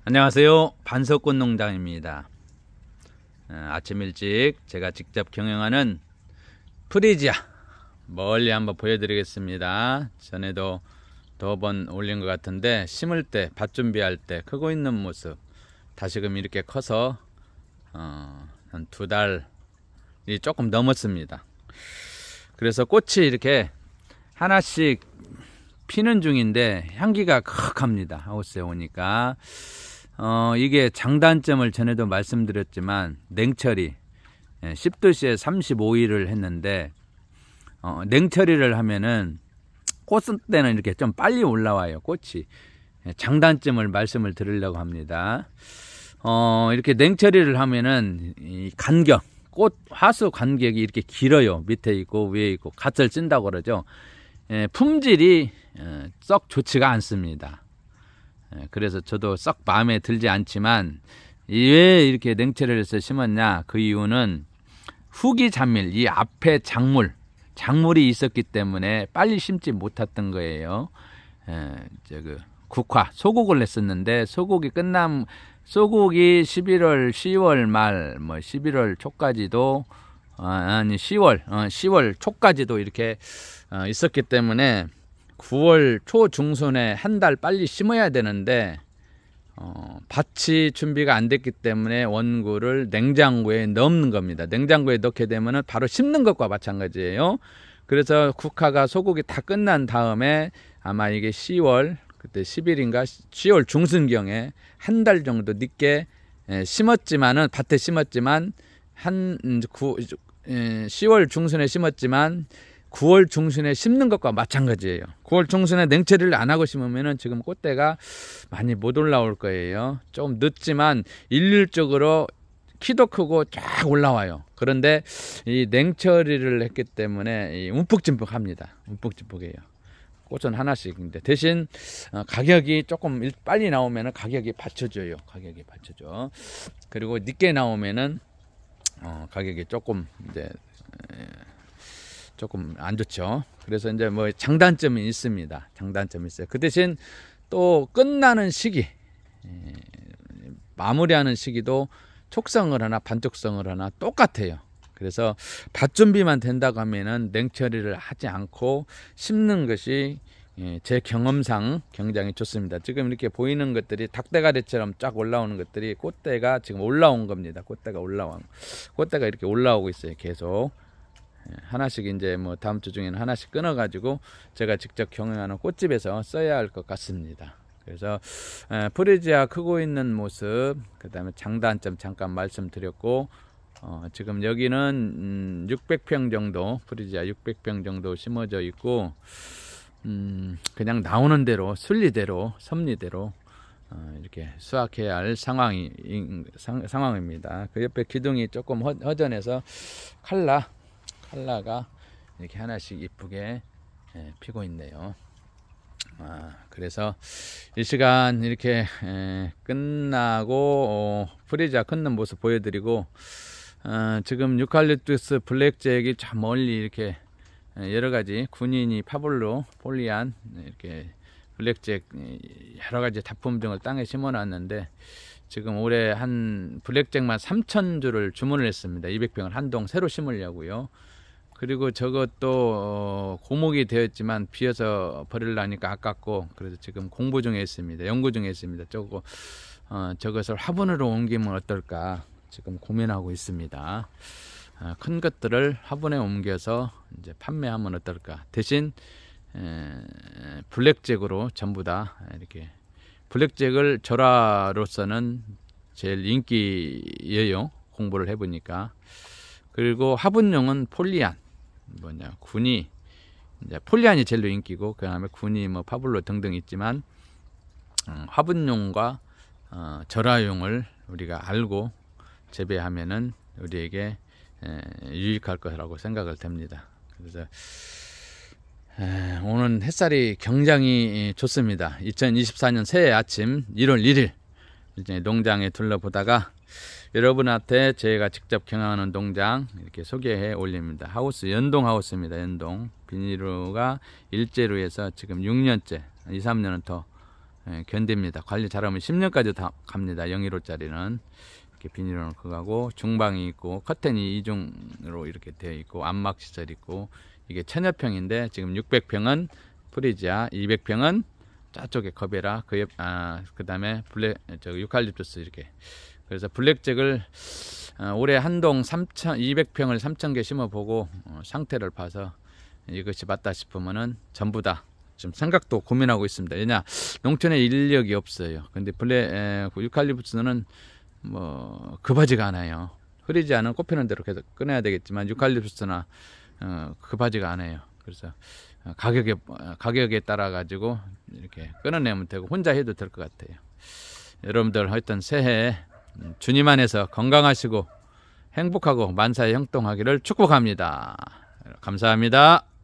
안녕하세요. 반석꽃 농장입니다. 아침 일찍 제가 직접 경영하는 프리지아 멀리 한번 보여드리겠습니다. 전에도 두 번 올린 것 같은데 심을 때 밭 준비할 때 크고 있는 모습 다시금 이렇게 커서 한 2달이 조금 넘었습니다. 그래서 꽃이 이렇게 하나씩 피는 중인데 향기가 크합니다. 하우스에 오니까 이게 장단점을 전에도 말씀드렸지만 냉처리 10도씨에 35일을 했는데 냉처리를 하면은 꽃 때는 이렇게 좀 빨리 올라와요. 꽃이. 장단점을 말씀을 드리려고 합니다. 이렇게 냉처리를 하면은 이 간격, 꽃 화수 간격이 이렇게 길어요. 밑에 있고 위에 있고 갓을 찐다고 그러죠. 품질이 썩 좋지가 않습니다. 그래서 저도 썩 마음에 들지 않지만 왜 이렇게 냉처리를 해서 심었냐, 그 이유는 후기 잔밀, 이 앞에 작물이 있었기 때문에 빨리 심지 못했던 거예요. 국화, 소국을 했었는데 소국이 11월, 10월 말, 11월 초까지도 아니 10월 초까지도 이렇게 있었기 때문에 9월 초 중순에 한 달 빨리 심어야 되는데 밭이 준비가 안 됐기 때문에 원구를 냉장고에 넣는 겁니다. 냉장고에 넣게 되면 바로 심는 것과 마찬가지예요. 그래서 국화가 소국이 다 끝난 다음에 아마 이게 10월 그때 10일인가 10월 중순경에 한 달 정도 늦게 심었지만은 밭에 심었지만 10월 중순에 심었지만 9월 중순에 심는 것과 마찬가지예요. 9월 중순에 냉처리를 안 하고 심으면은 지금 꽃대가 많이 못 올라올 거예요. 조금 늦지만 일률적으로 키도 크고 쫙 올라와요. 그런데 이 냉처리를 했기 때문에 움푹짐푹합니다. 움푹짐푹해요. 꽃은 하나씩인데 대신 가격이 조금 빨리 나오면은 가격이 받쳐줘요. 가격이 받쳐줘. 그리고 늦게 나오면은 가격이 조금 이제 조금 안 좋죠. 그래서 이제 뭐 장단점이 있습니다. 장단점이 있어요. 그 대신 또 끝나는 시기, 마무리하는 시기도 촉성을 하나 반촉성을 하나 똑같아요. 그래서 밭 준비만 된다고 하면은 냉처리를 하지 않고 심는 것이 제 경험상 굉장히 좋습니다. 지금 이렇게 보이는 것들이 닭대가리처럼 쫙 올라오는 것들이 꽃대가 지금 올라온 겁니다. 꽃대가 이렇게 올라오고 있어요. 계속. 하나씩 이제 뭐 다음 주 중에는 하나씩 끊어 가지고 제가 직접 경영하는 꽃집에서 써야 할 것 같습니다. 그래서 프리지아 크고 있는 모습, 그 다음에 장단점 잠깐 말씀드렸고 지금 여기는 600평 정도, 프리지아 600평 정도 심어져 있고 그냥 나오는 대로 순리대로 섭리대로 이렇게 수확해야 할 상황입니다. 그 옆에 기둥이 조금 허전해서 칼라가 이렇게 하나씩 이쁘게 피고 있네요. 그래서 이 시간 이렇게 끝나고 프리지아 끊는 모습 보여드리고 지금 유칼립투스 블랙잭이 참 멀리 이렇게 여러가지 군인이 파블로 폴리안 이렇게 블랙잭 여러가지 다품종을 땅에 심어 놨는데 지금 올해 한 블랙잭만 3,000주를 주문을 했습니다. 200평을 한 동 새로 심으려고요. 그리고 저것도 고목이 되었지만 비어서 버리려니까 아깝고 그래서 지금 공부 중에 있습니다. 연구 중에 있습니다. 저것을 화분으로 옮기면 어떨까 지금 고민하고 있습니다. 큰 것들을 화분에 옮겨서 이제 판매하면 어떨까. 대신 블랙잭으로 전부 다 이렇게 블랙잭을 절화로서는 제일 인기예요. 공부를 해보니까. 그리고 화분용은 폴리안, 군이, 이제 폴리안이 제일 인기고, 그 다음에 군이 파블로 등등 있지만, 화분용과 절화용을 우리가 알고 재배하면은 우리에게 유익할 거라고 생각을 됩니다. 그래서 오늘 햇살이 굉장히 좋습니다. 2024년 새해 아침 1월 1일 이제 농장에 둘러보다가 여러분한테 제가 직접 경영하는 농장 이렇게 소개해 올립니다. 하우스 연동 하우스입니다. 연동 비닐루가 일제로 해서 지금 6년째 2, 3년은 더 견딥니다. 관리 잘하면 10년까지 다 갑니다. 015짜리는 이렇게 비닐로 가고 중방이 있고 커튼이 이중으로 이렇게 되어 있고 안막 시설 있고 이게 1000여평인데 지금 600평은 프리지아, 200평은 저쪽에 커베라 그 다음에 블랙 유칼립투스 이렇게. 그래서 블랙잭을 올해 한동 200평을 3000개 심어보고 상태를 봐서 이것이 맞다 싶으면은 전부 다 지금 생각도 고민하고 있습니다. 왜냐 농촌에 인력이 없어요. 근데 유칼립투스는 뭐 급하지가 않아요. 흐리지 않은 꽃피는 대로 계속 끊어야 되겠지만 유칼립투스나 급하지가 않아요. 그래서 가격에 따라 가지고 이렇게 끊어내면 되고 혼자 해도 될 것 같아요. 여러분들 하여튼 새해 주님 안에서 건강하시고 행복하고 만사에 형통하기를 축복합니다. 감사합니다.